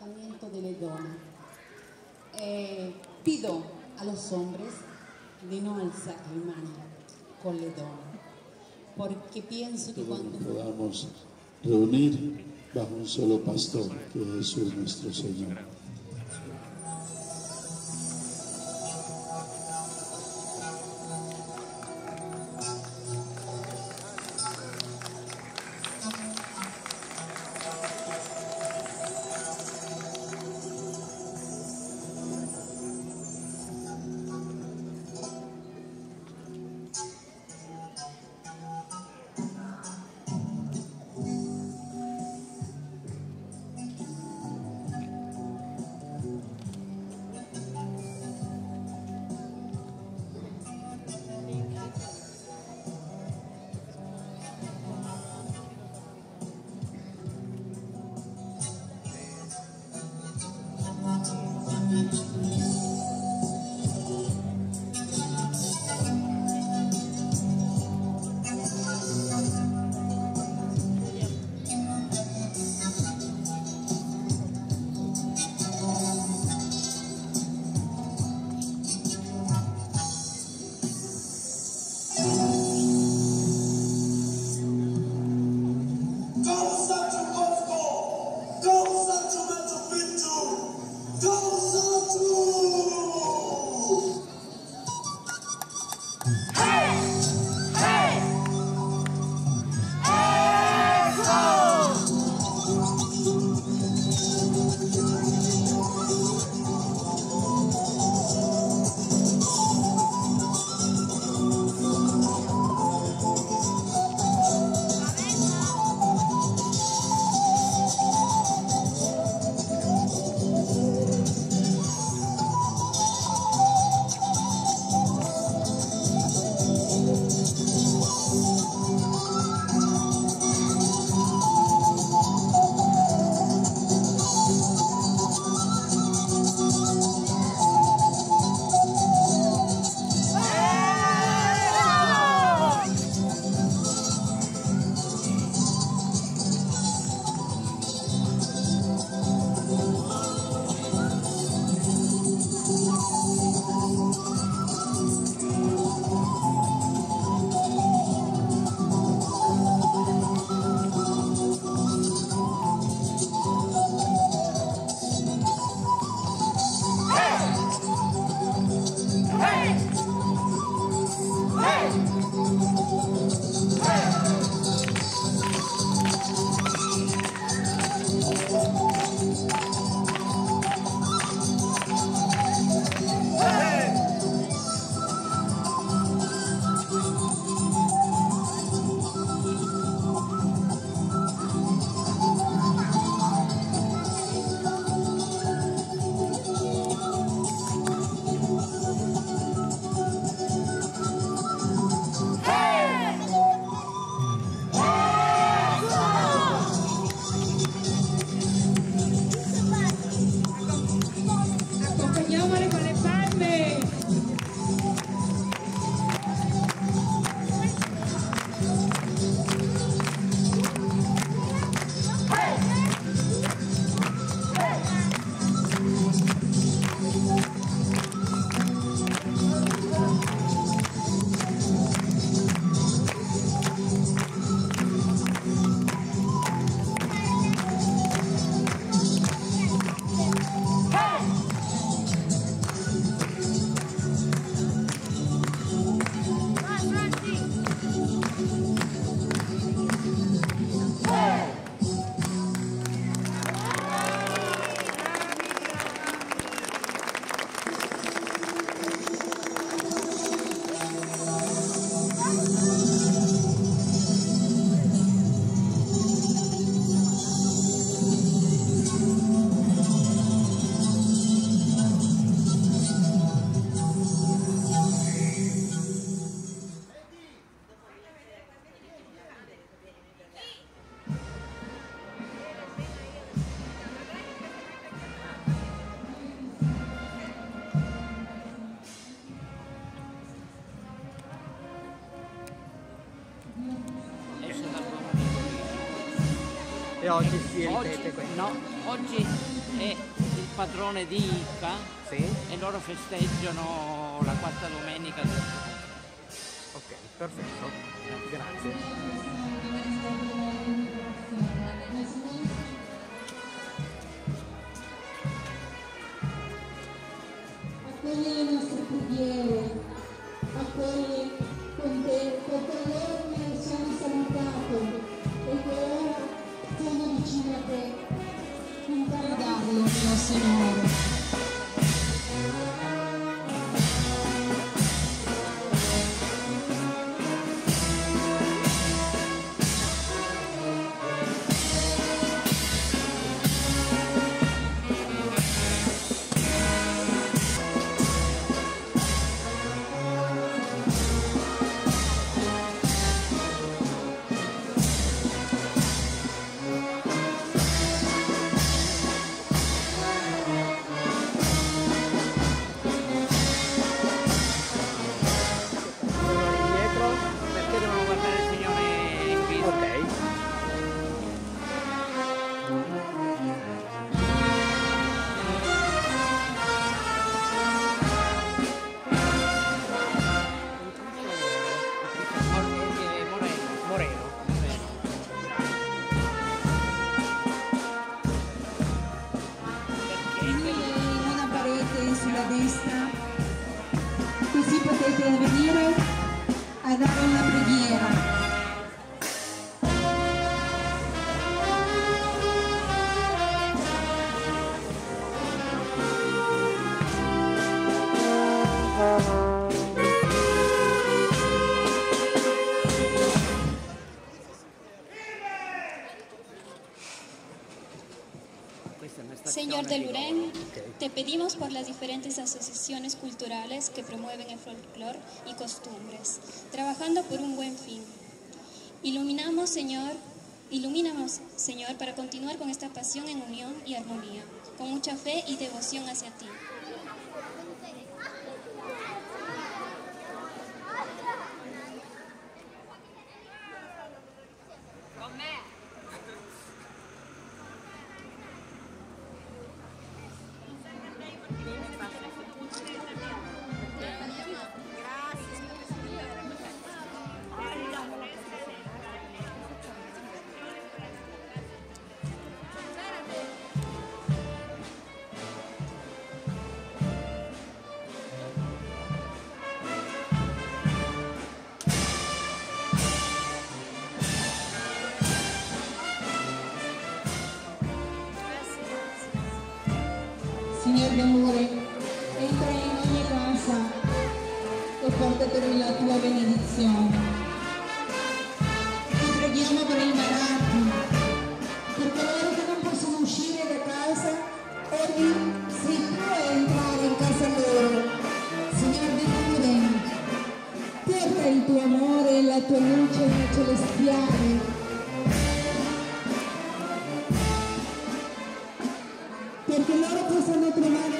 comportamiento de le donne. Pido a los hombres de no alzar la mano con le donne, porque pienso que Todos cuando nos podamos reunir bajo un solo pastor, que es Jesús nuestro Señor. E oggi si ripete questo? No, oggi è il padrone di Icca, Sì? e loro festeggiano la quarta domenica del Ok, perfetto. Grazie. Accogli le nostre preghiere, accogli con te per coloro che ci hanno salutato e che ora sono vicino a te. Incaricarlo, mio Signore. Dietro? perché devono guardare il Signore in viso. Ok. Moreno. Finire in una parete sulla destra, così potete venire a dare una preghiera. Questa è una stazione Señor de di Lurén, volo. te pedimos por las diferentes asociaciones culturales que promueven el folclore y costumbres, trabajando por un buen fin. Ilumínanos, Señor, para continuar con esta pasión en unión y armonía, con mucha fe y devoción hacia ti. Signor d'amore, entra in ogni casa e portateli la tua benedizione. Ti preghiamo per i malati, per coloro che non possono uscire da casa, oggi sei tu a entrare in casa loro. Signor d'amore, porta il tuo amore e la tua luce celestiale. Perché loro possano trovare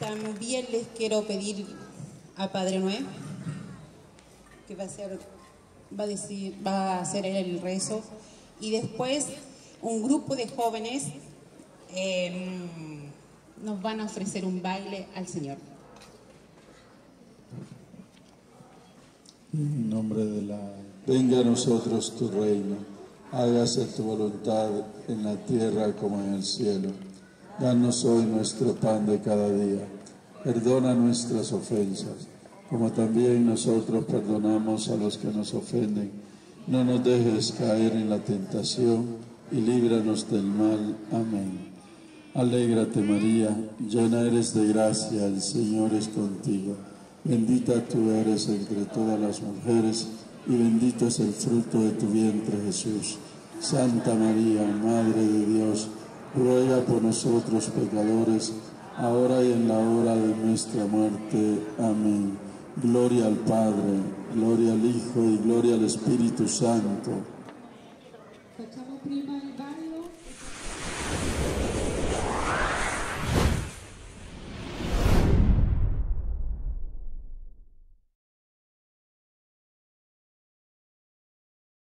También les quiero pedir a Padre Noé, que va a hacer el rezo, y después un grupo de jóvenes nos van a ofrecer un baile al Señor. En nombre de venga a nosotros tu reino, hágase tu voluntad en la tierra como en el cielo. Danos hoy nuestro pan de cada día. Perdona nuestras ofensas, como también nosotros perdonamos a los que nos ofenden. No nos dejes caer en la tentación y líbranos del mal. Amén. Alégrate, María, llena eres de gracia, el Señor es contigo. Bendita tú eres entre todas las mujeres, y bendito es el fruto de tu vientre, Jesús. Santa María, Madre de Dios, ruega por nosotros pecadores, ahora y en la hora de nuestra muerte. Amén. Gloria al Padre, gloria al Hijo y gloria al Espíritu Santo. Facciamo prima il ballo.